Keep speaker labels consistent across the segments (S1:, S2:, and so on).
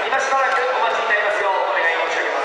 S1: 今しばらくお待ちになりますようお願い申し上げます。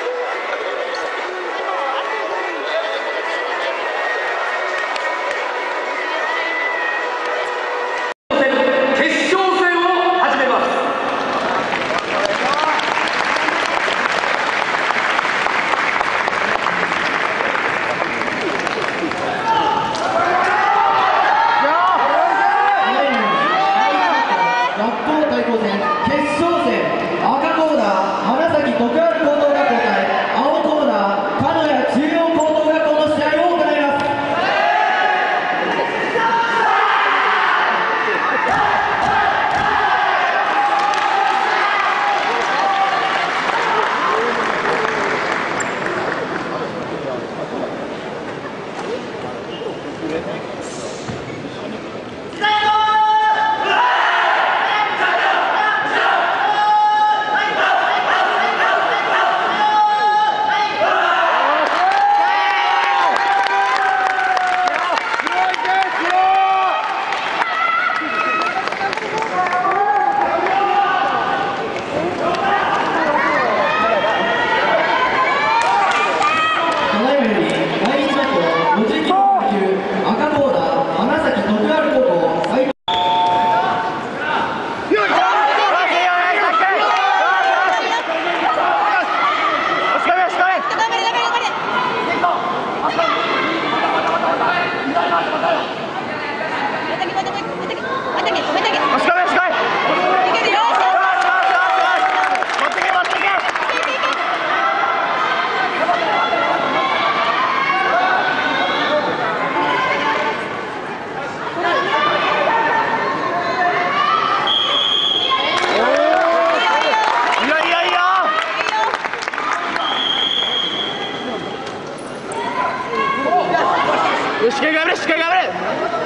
S2: しっかり頑張れ、しっかり頑張れ。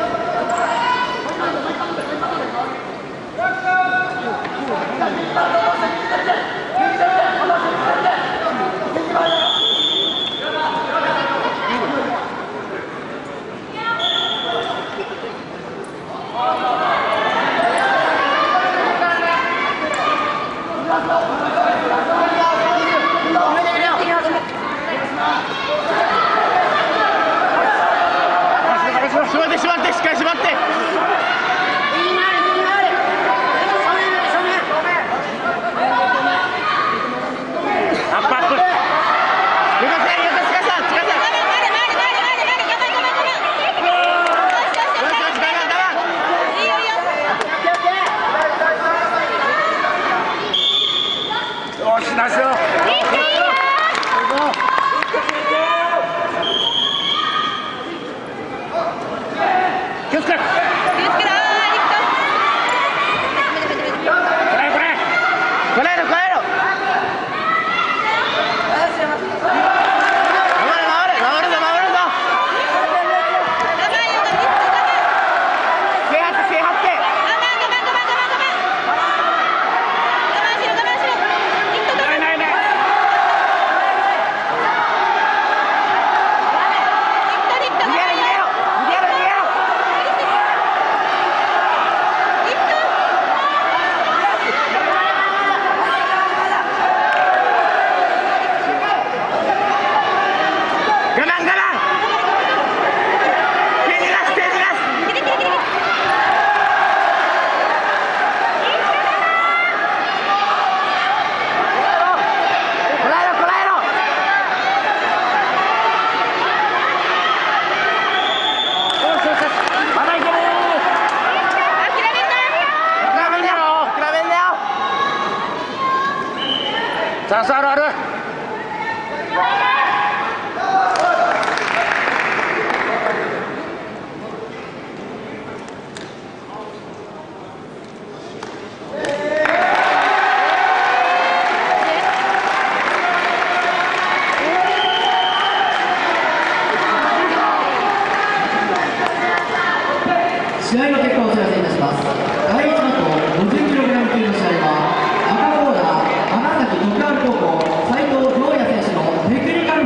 S2: しまって、しっかりしまって。気をつけろ。チャンスあるある。
S3: 試合の結果をお知らせいたします。第1マット 50kg 級の試合は赤コーナー花咲徳栄高校斉藤亮也選手のテクニカル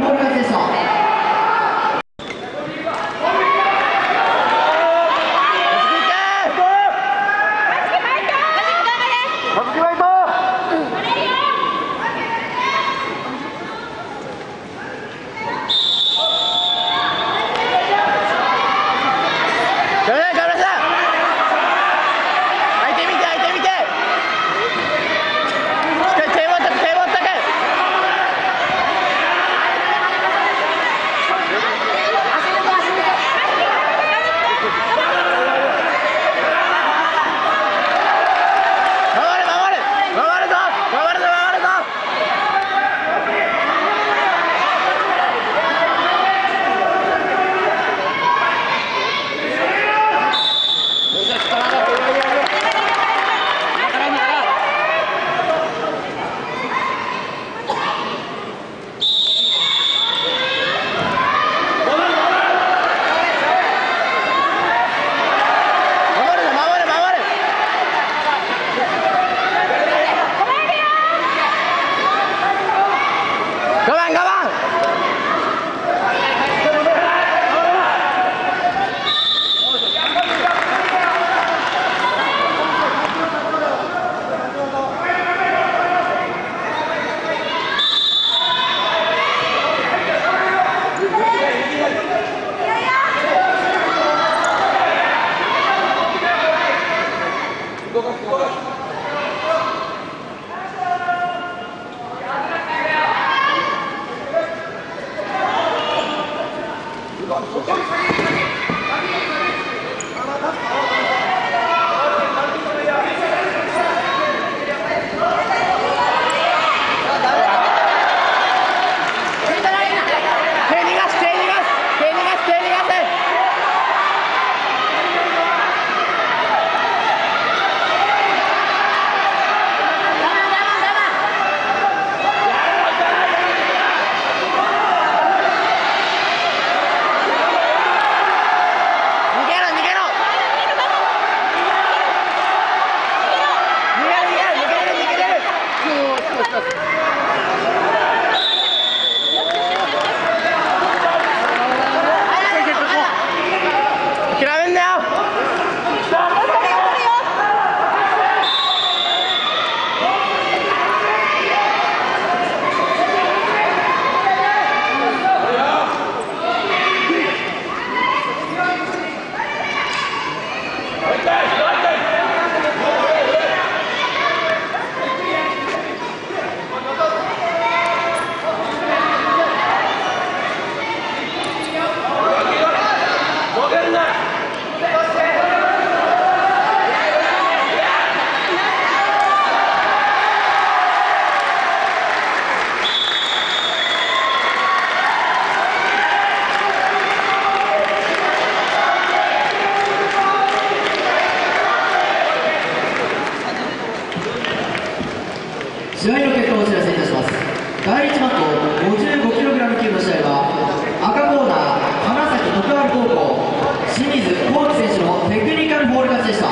S3: 試合の結果をお知らせいたします。第1マット 55kg 級の試合は赤コーナー花咲徳栄高校清水浩輝選手のテクニカルフォール勝ちでした。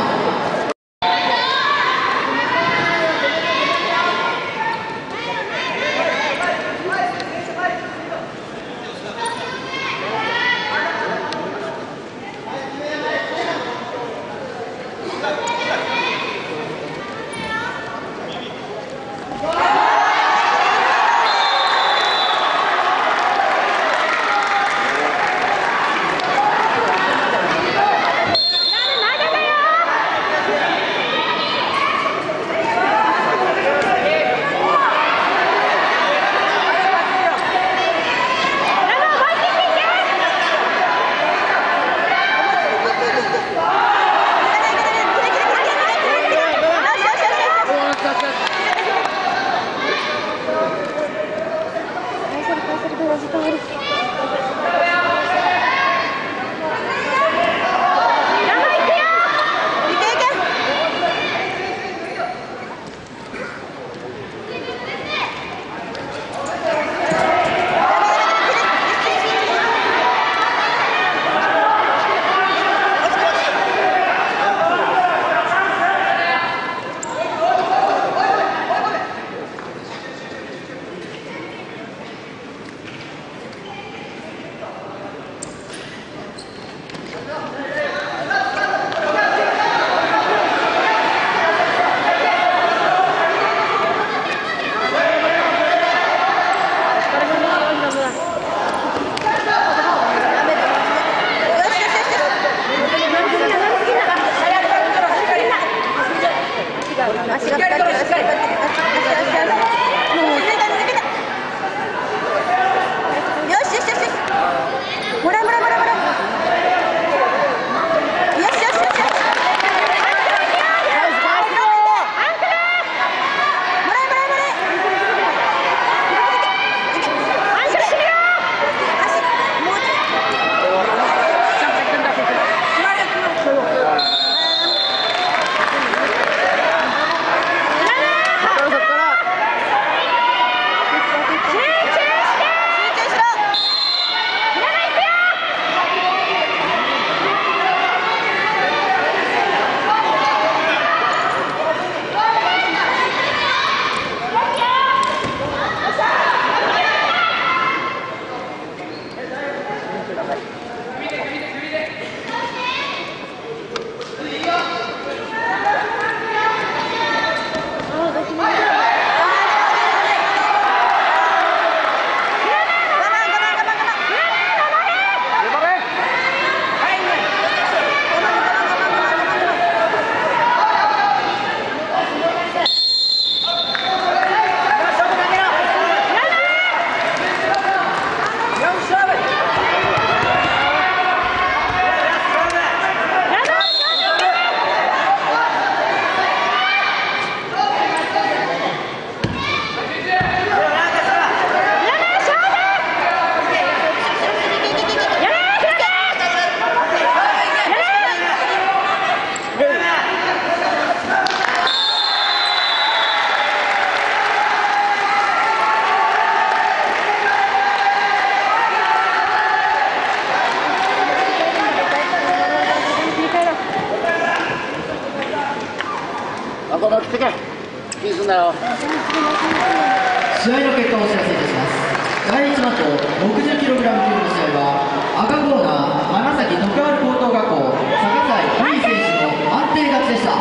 S2: この来てけ気にすんなよ。
S3: 試合の結果をお知らせいたします。第1マット 60kg 級の試合は赤コーナー花咲徳栄高等学校坂西瑠衣選手の安定勝ちでした。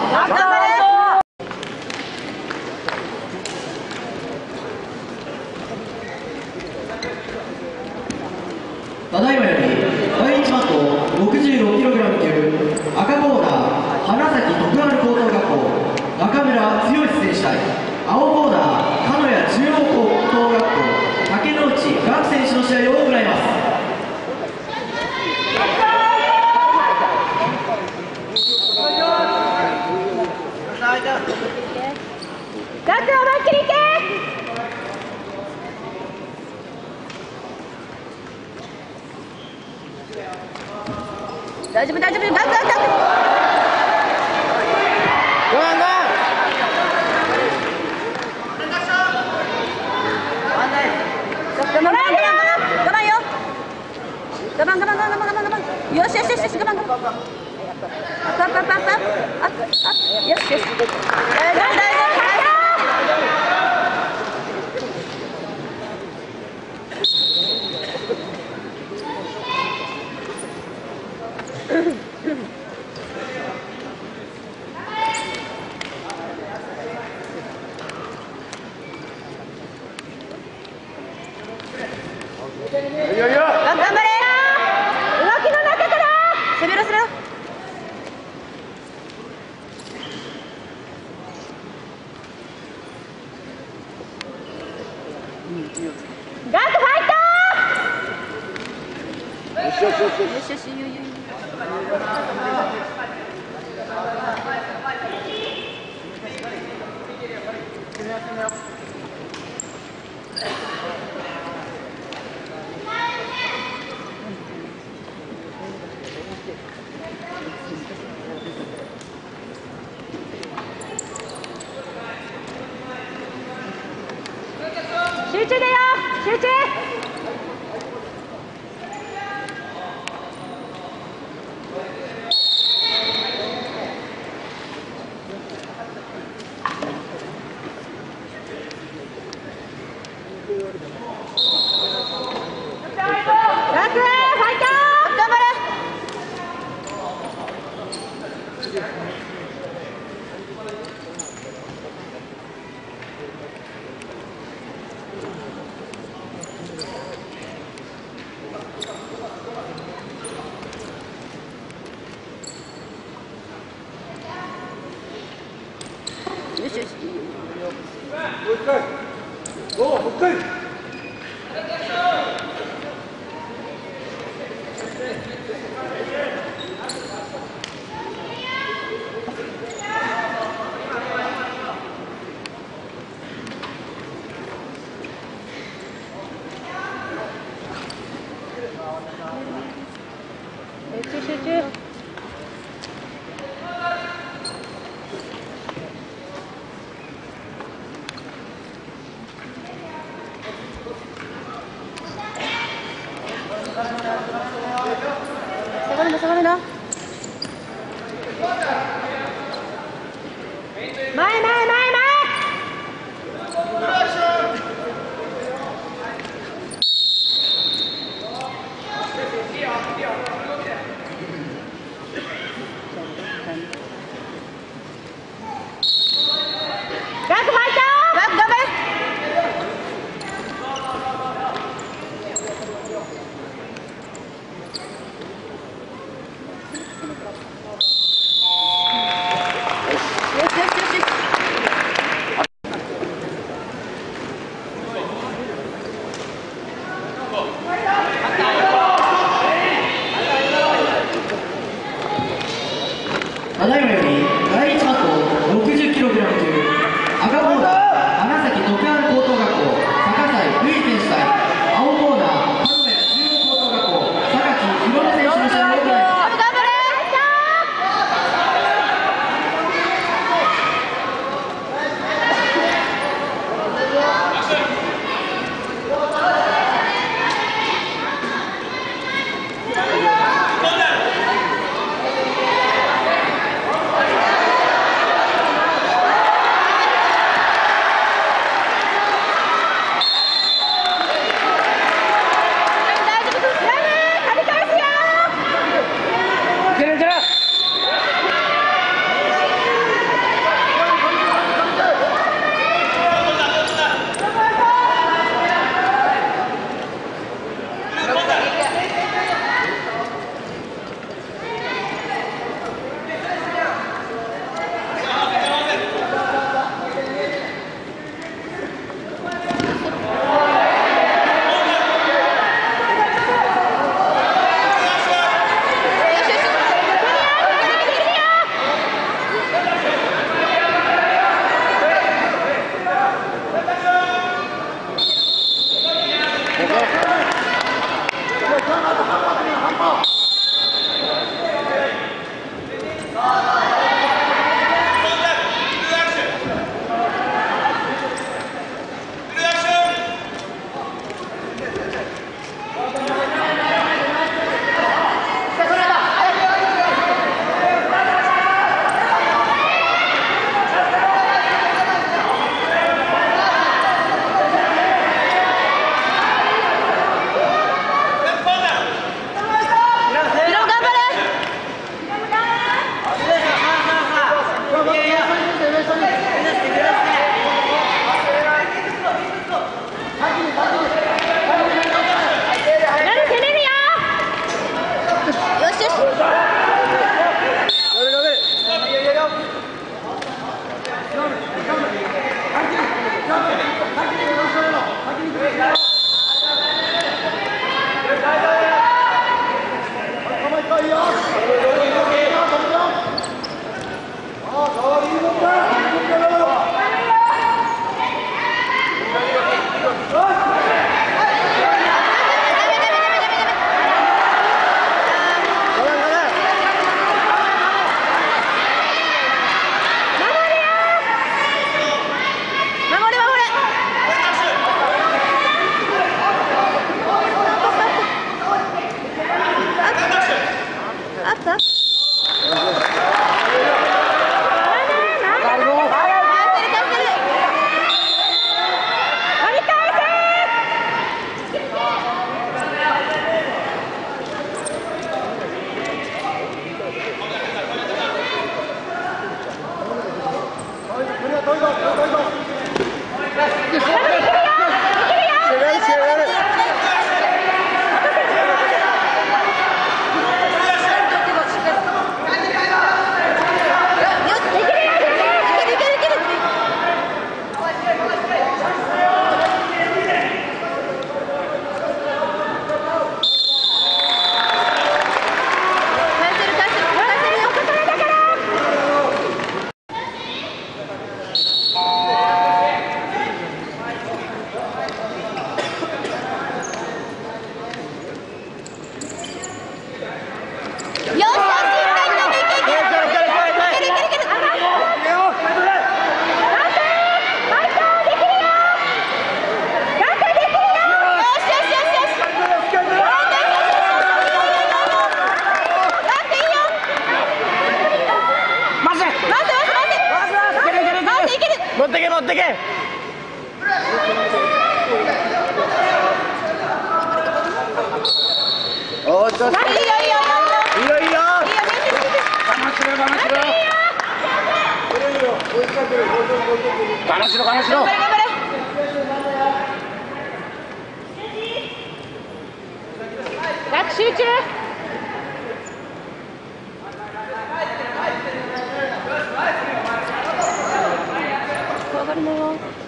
S3: ただいまより第1マット 66kg 級赤コーナー花咲徳栄高等学校中村剛選手対青コーナー鹿屋中央高等学校竹之内岳選手の試合を行います。
S4: ガク思いっきりいけ。大丈夫大丈夫、ガクガクガク。
S2: ごめんごめん。
S4: 我慢我慢我慢我慢我慢。よしよしよし我慢我慢。アップアップアップアップアップアップ。よしよし。大丈夫大丈夫。頑張れ。動きの中から攻めろ攻めろ。ガットファイト。よしよしよしよしよし。集中だよ集中。ラクファイト頑張れ。よしよし。
S1: もう一回。もう一回。
S4: 集中。下がるな下がるな。前前前前。ガックファイト。ガック頑張れ。
S2: 持ってけ持ってけ。おーちょっと。いいよいいよいいよいいよいいよ。我慢しろ我慢しろ。我慢しろ我慢しろ。
S4: 頑張れ頑張れ。楽集中。上がるのよ。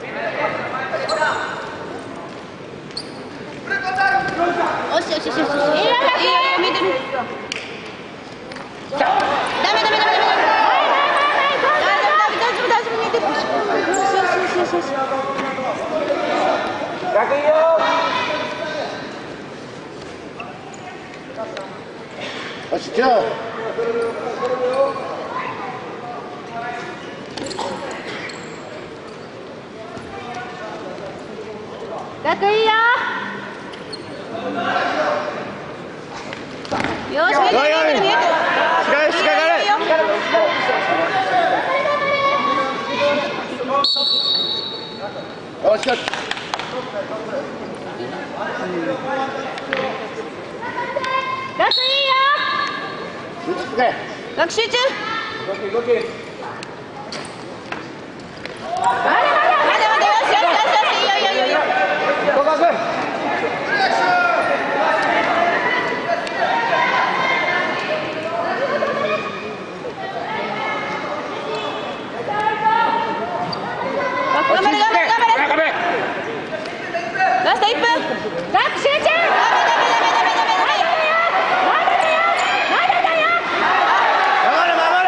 S4: よしよしよしよし。いいよ見てる。ダメダメダメダメ。大丈夫大丈夫見てる。よしよしよしよし。
S1: 楽いいよ。
S2: よしじゃあ。
S4: 楽いいよ。よし見てる見てる見てる。
S2: しかしかがれ。よしよし。
S4: 楽いいよ。
S2: 集中して。
S4: 楽集中。
S1: 動け。
S4: まだまだよしよしよしよしいいよいいよいいよ。
S1: 合格。
S4: 頑張れ頑張れ頑張れ。ラスト1分。楽集中。ダメダメダメダメダメダメ。まだだよまだだよ。
S2: 守れ守れ。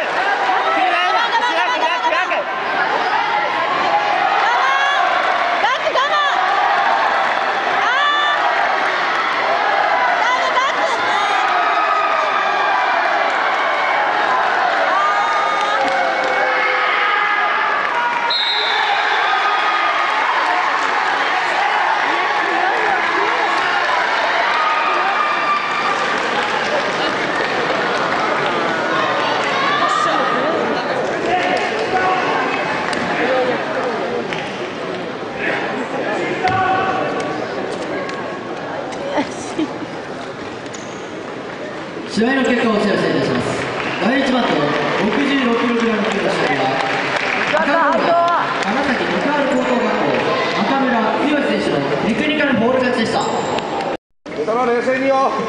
S3: 試合の結果をお知らせいたします。第1バット 66kg 級の試合は赤コーナー花咲徳春高等学校中村剛選手のテクニカルボール勝ちでした。
S1: 頭冷静によ。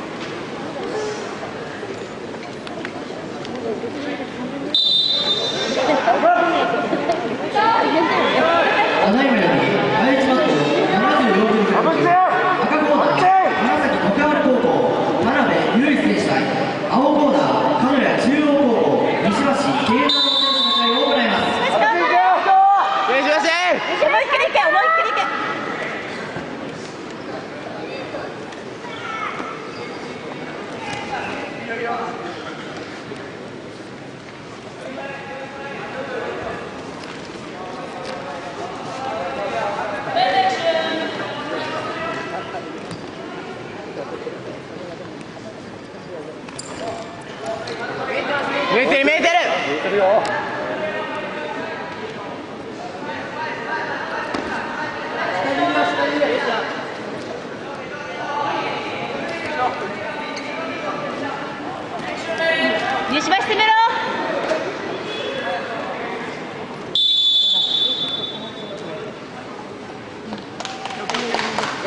S3: ただいまより第1バット 74kg 級赤コーナー花咲徳春高校田辺雄一選手対青コーナー鹿屋中央高校西橋慶太郎選手の試合を行います。
S2: よしよし。
S4: 思いっきりいけ思いっきりいけ。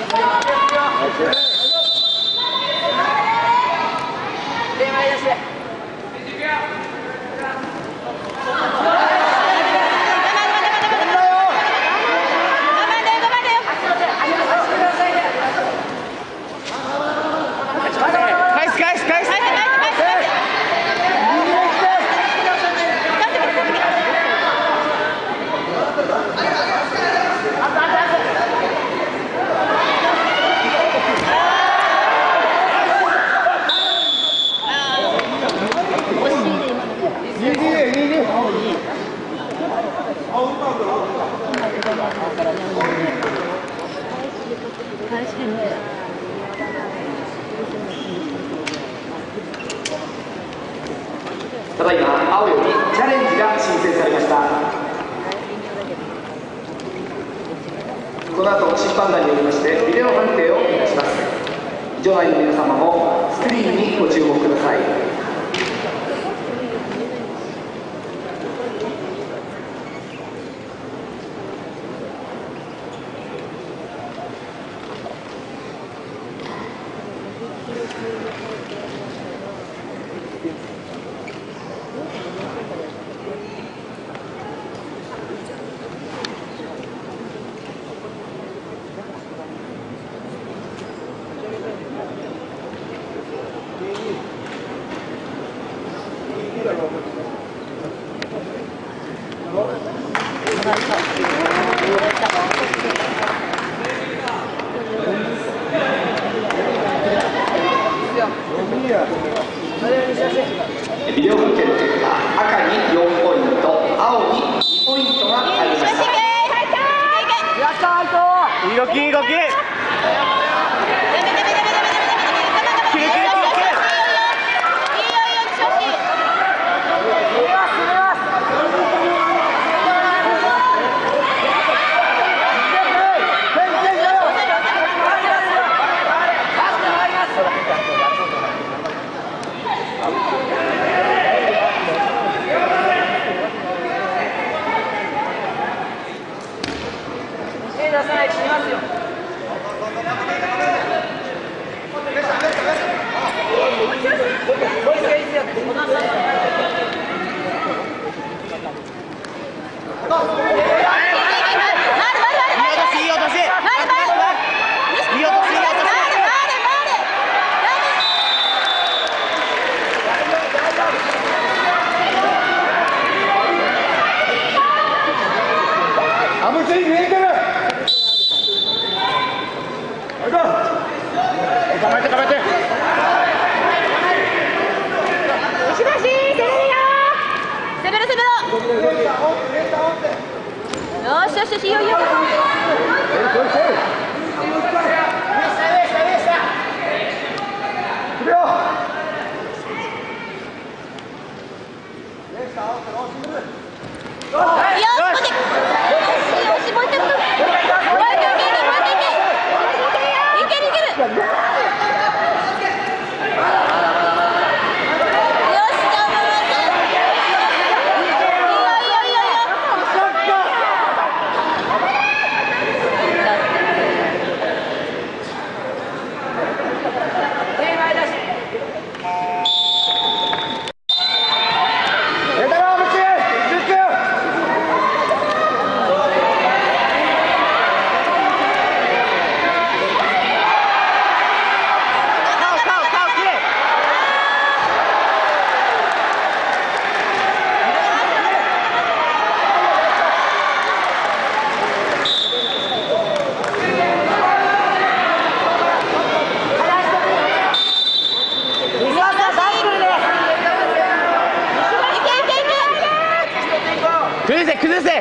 S5: ただいま青よりチャレンジが申請されました。この後審判団によりましてビデオ判定をいたします。場内の皆様もスクリーンにご注目ください。ビデオ判定の結果、赤に4ポイント、青に2ポイントが入りました。
S1: いい動きいい動き。
S4: よしよし、いいよいいよ。
S1: 崩せ。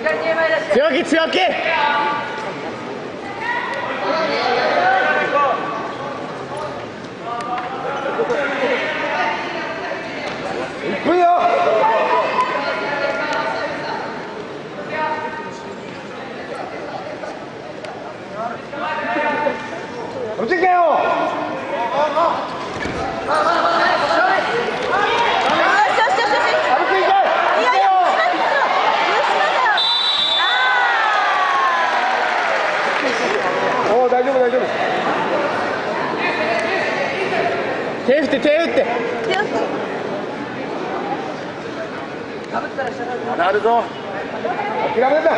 S1: 強気強気。1分よ。落ちてけよ。大丈夫大丈夫。手振って手振って。まだあるぞ。諦めんな。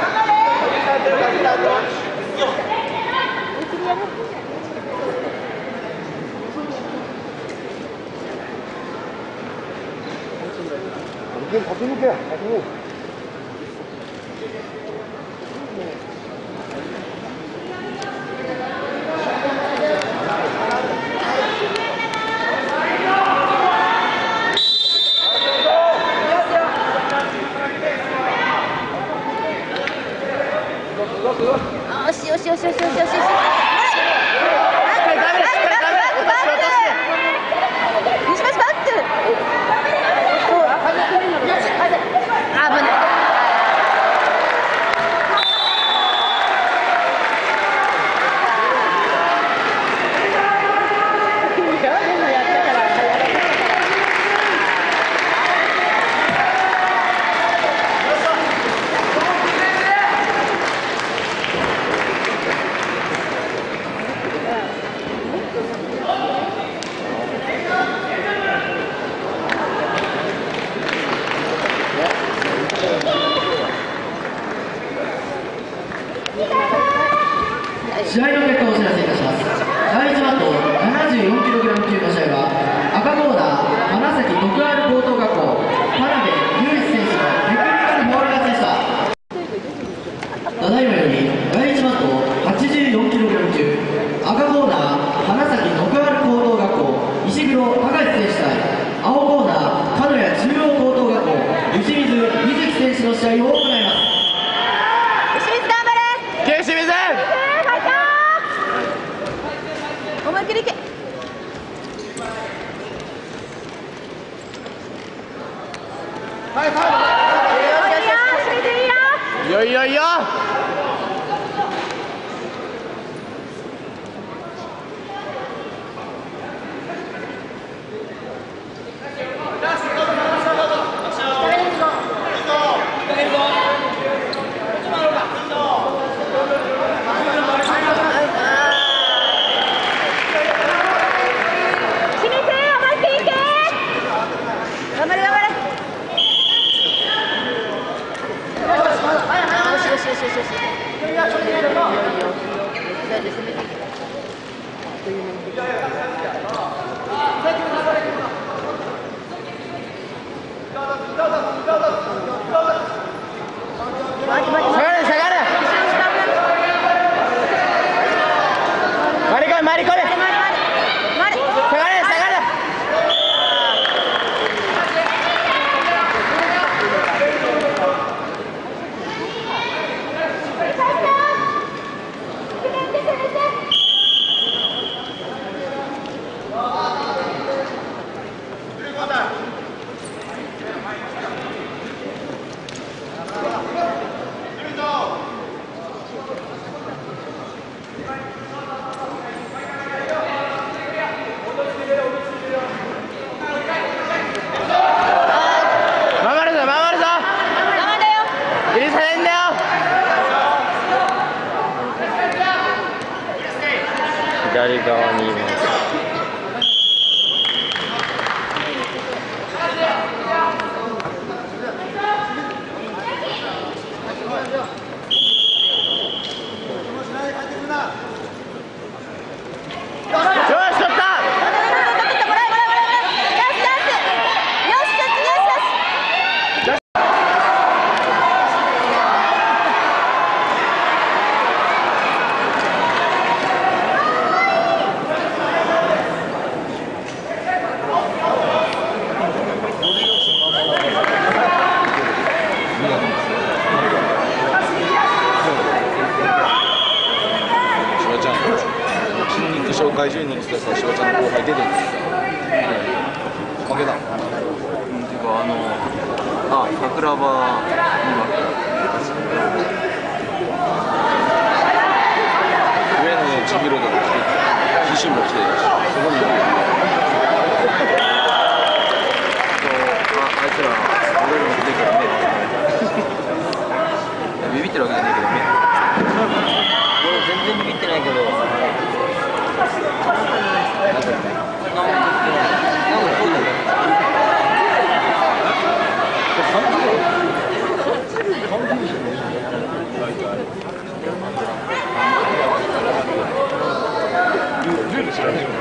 S1: 先に行けよ。先に。
S4: よしよしよしよしよしよしよし。西橋バック。危ない。
S3: 試合の結果をお知らせいたします。第1バット 74kg 級の試合は赤コーナー花咲徳栄高等学校田辺雄一選手のテクニカルフォール勝ちでした。ただいまより第1バット 84kg 級赤コーナー花咲徳栄高等学校石黒隆選手対青コーナー鹿屋中央高等学校吉水瑞希選手の試合を行います。
S1: 清水。
S4: 思いっきりいけ。
S1: いよいよいよ。
S2: 左側にいます。
S3: 試
S1: 輩10人来てさ、しばちゃんの後輩出てるんですよ。負けたの？
S6: ていうか桜庭に
S1: 上野千尋とか来てて、自身も来てるし、そこに
S6: あいつら俺らも出てるからねビビってるわけじゃないけどね俺全然ビビってないけどなんかそうだね
S1: ルール知らないよ。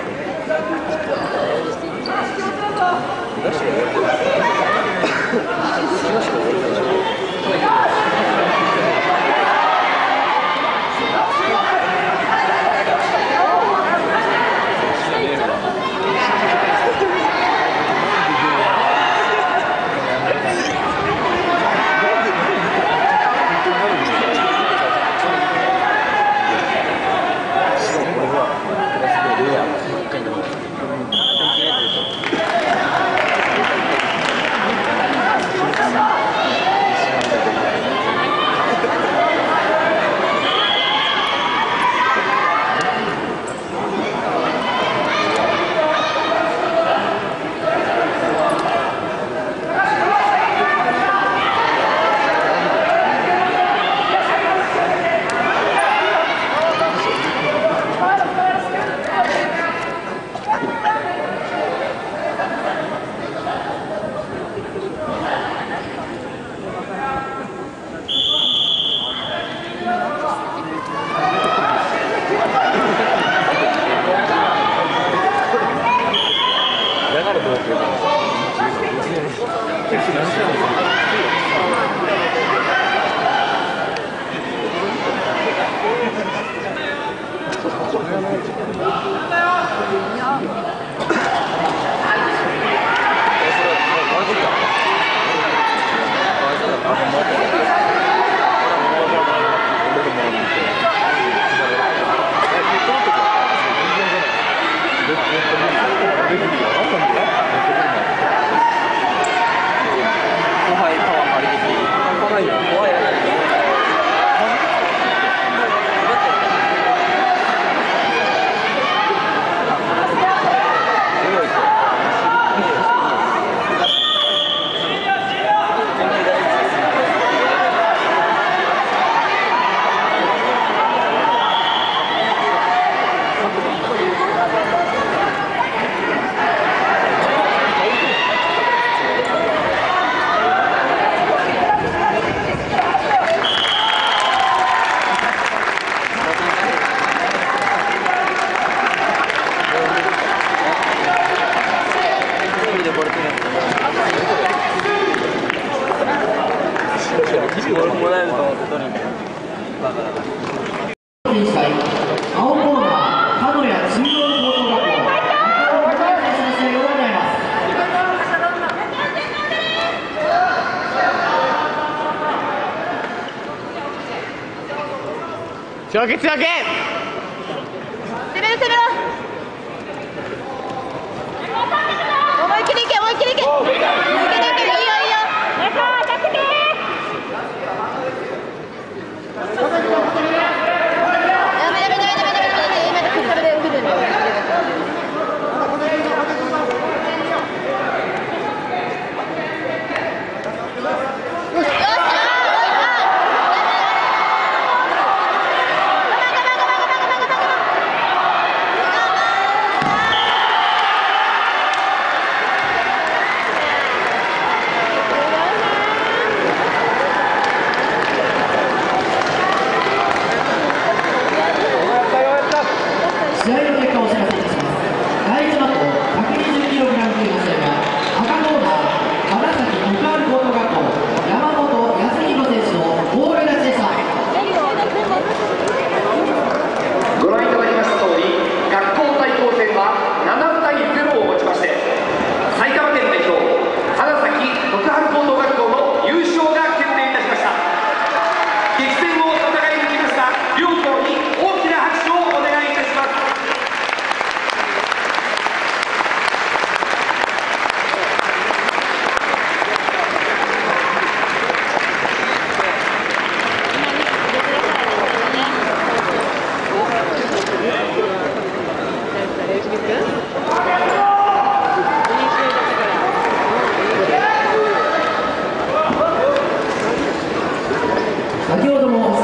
S2: 強気強気攻めろ攻めろ思いっきりいけ思いっきりいけいけいけいけいいよいいよナイスアタックでダメ今でこれで来るんだよ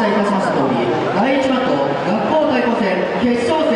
S3: 伝えいたしました通り、第1マット学校対抗戦決勝戦